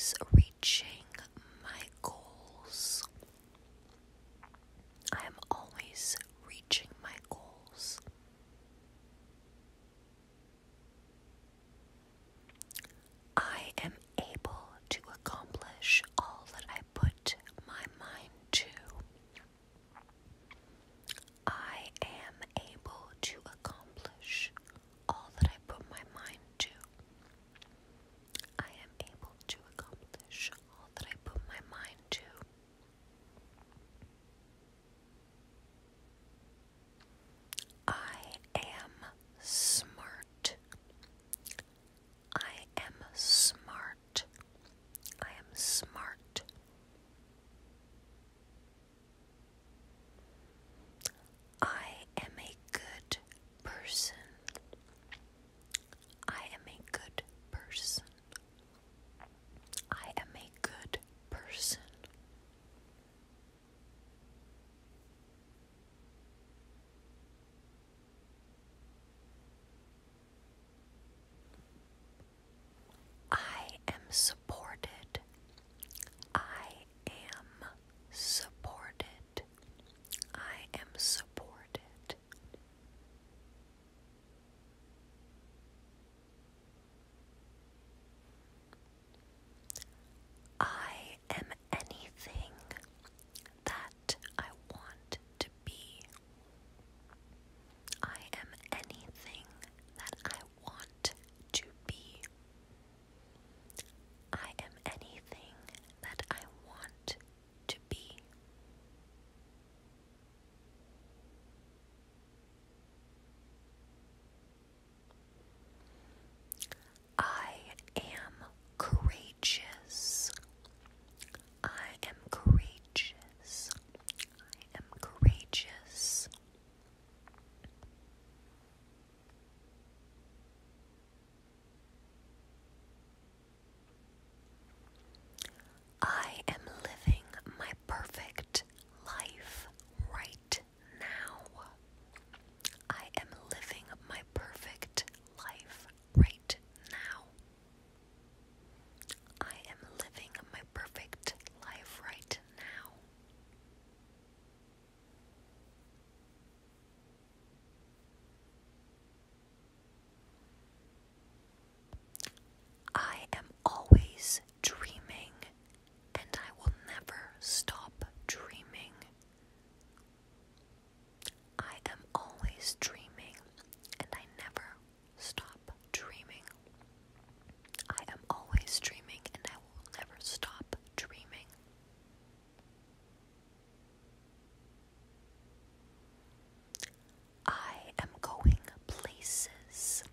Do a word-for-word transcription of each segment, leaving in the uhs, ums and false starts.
always reaching my goals. I am always reaching my goals. I am able to accomplish all that I put my mind to. I am able to accomplish all that I put my mind to. I am able to accomplish all that I put my mind to. I am smart. I am smart. I am smart. I am a good person. I am a good person. I am a good person. I am supported. I am supported. I am supported. I am anything that I want to be. I am anything that I want to be. I am anything that I want to be. I am courageous. I am courageous. I am courageous. I am living my perfect life right now. I am living my perfect life right now. I am living my perfect life right now. I am always dreaming, and I will never stop dreaming. I am always dreaming, and I never stop dreaming. I am always dreaming, and I will never stop dreaming. I am going places.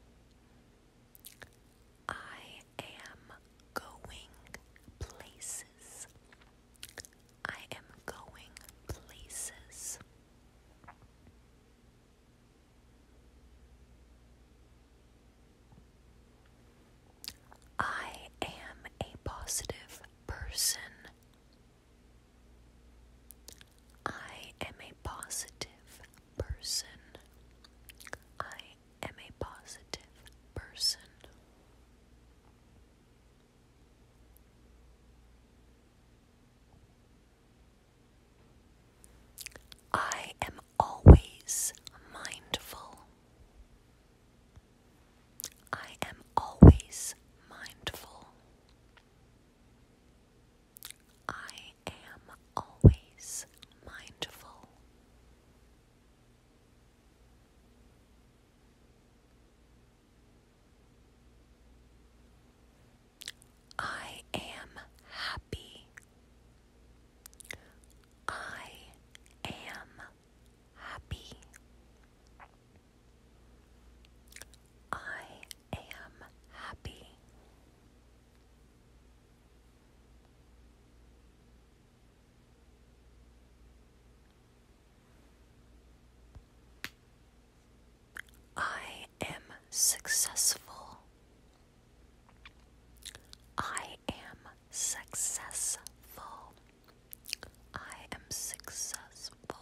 I am going places. I am going places. I am a positive person. I am a positive person. I am a positive person. I am always mindful. I am always mindful. I am always mindful. I am happy. I am happy. I am happy. I am successful. I am successful. I am successful.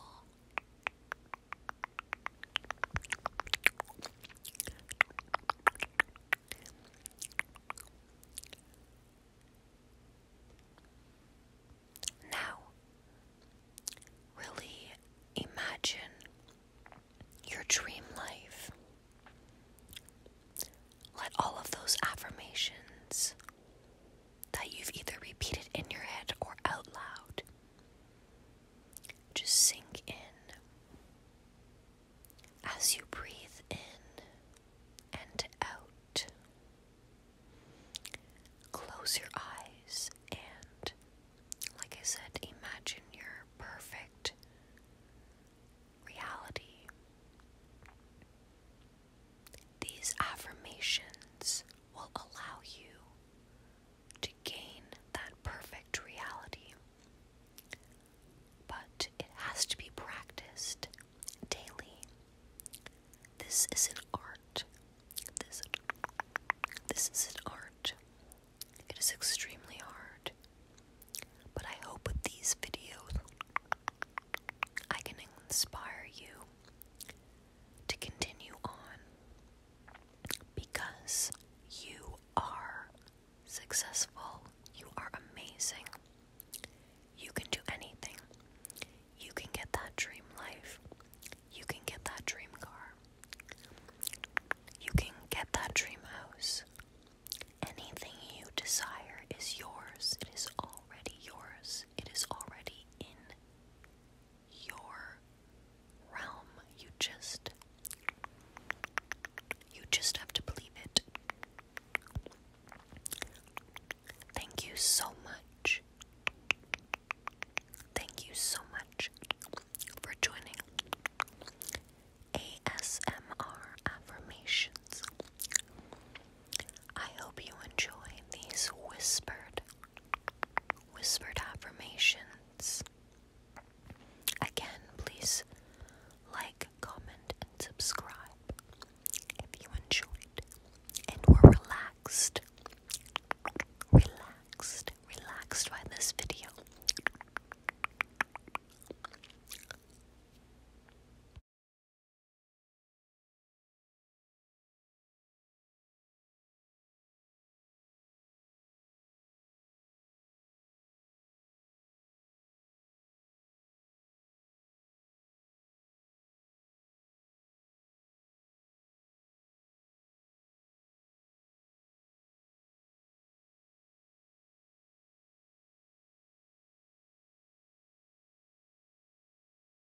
so